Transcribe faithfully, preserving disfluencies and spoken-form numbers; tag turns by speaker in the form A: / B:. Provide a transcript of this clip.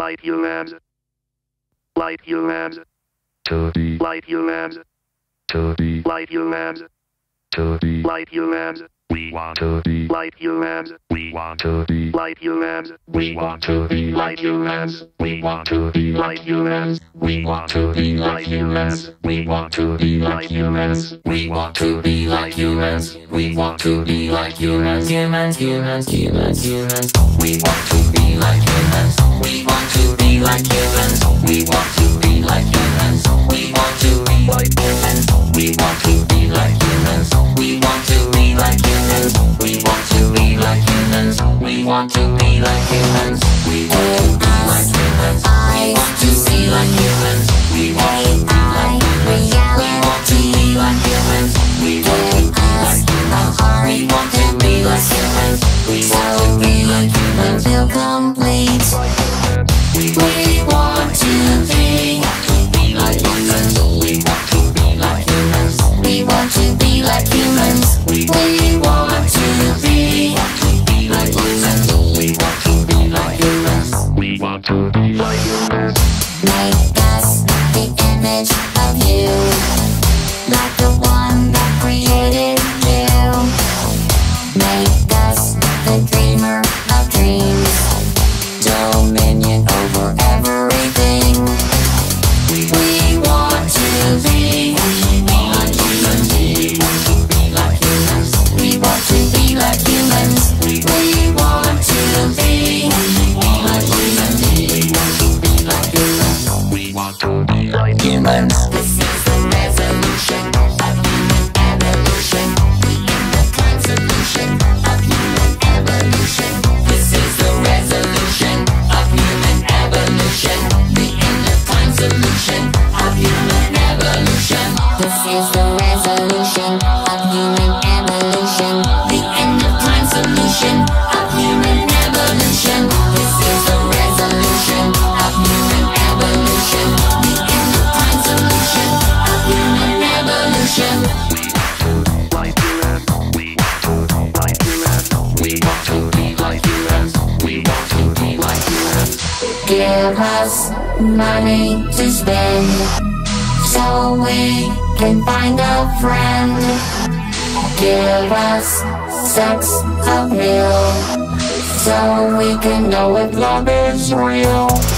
A: Like humans. Like humans.
B: To be.
A: Like humans.
B: To be.
A: Like humans.
B: To be.
A: Like humans.
B: We want to be.
A: Like humans.
B: We want to be.
A: Like humans.
B: We want to be like humans. We want to be like humans. We want to be like humans. We want to be like humans. We want to be like humans. We want to be like humans.
C: Humans, humans, humans, humans. We want to be like humans. We want to be like humans. We want to be like humans. We want to be like humans. We want to be like humans. We want to be like humans. We want to be like humans. We want to be like humans. We want to be like humans. We want to be like humans. We want to be like humans. We want to be like humans. We want to be like humans. We want to be like humans. We want to be like humans. Feel complete. We want to be like humans. We want to be like humans. We want to be like humans. We want to be like humans. We want to be like humans.
B: We want to be like humans.
C: Make us the image of you, like the one that created you. Make us the dreamer of dreams, dominion over everything. We want to be like humans. We want to be like humans. We want to be like humans. We want to be like humans. We want to be like humans.
B: We want to be like
C: Humans. This is the resolution of human evolution. The end of time solution of human evolution. This is the resolution of human evolution. The end of time solution of human evolution. This is the resolution of human evolution. The end of time solution of human evolution. This is the resolution of human evolution. The end of time solution of human evolution.
A: Like humans.
B: We want to be like humans. We want to be like humans. We want to be like humans.
C: Give us money to spend so we can find a friend. Give us sex appeal so we can know if love is real.